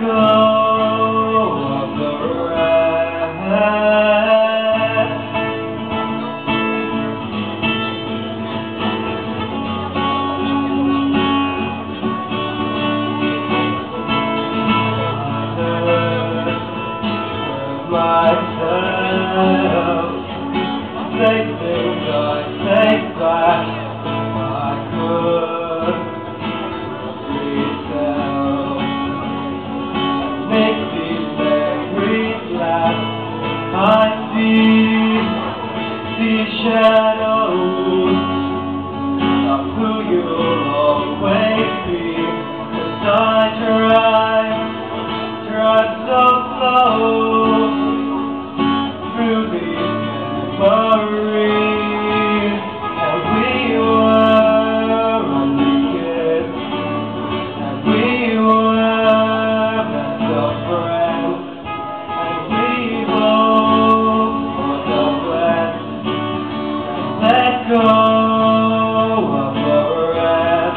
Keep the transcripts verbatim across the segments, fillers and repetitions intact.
go of the rest. I hurt myself, say things I take back. I could retell, make these memories last. I see, see shadows of who you'll always be. 'Cause I drive, drive so slow through these memories, and we were only kids, and we were best of friends, and we both was so blessed, and let go of the rest,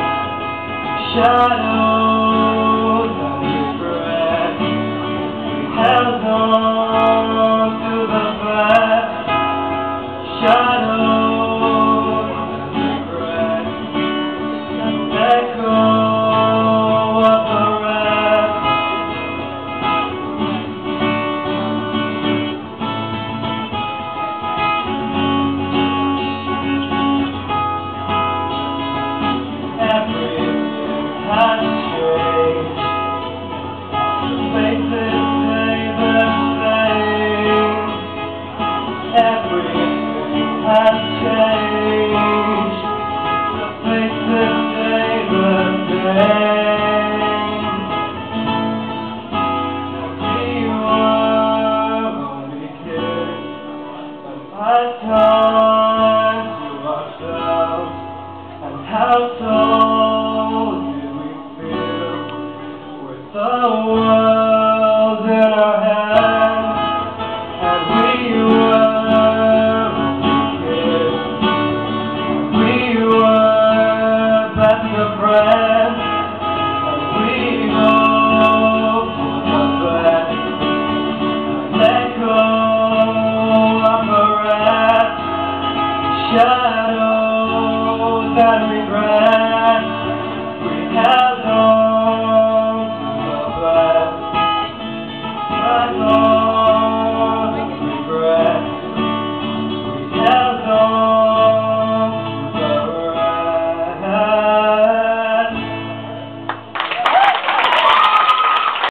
shadows and regret. We held on to the best, shadows and regret. Let go of the rest. Everything has changed. The faces stay the same. Everything has changed. The faces stay the same. We were only kids, but had time to ourselves. And how tall do we feel with the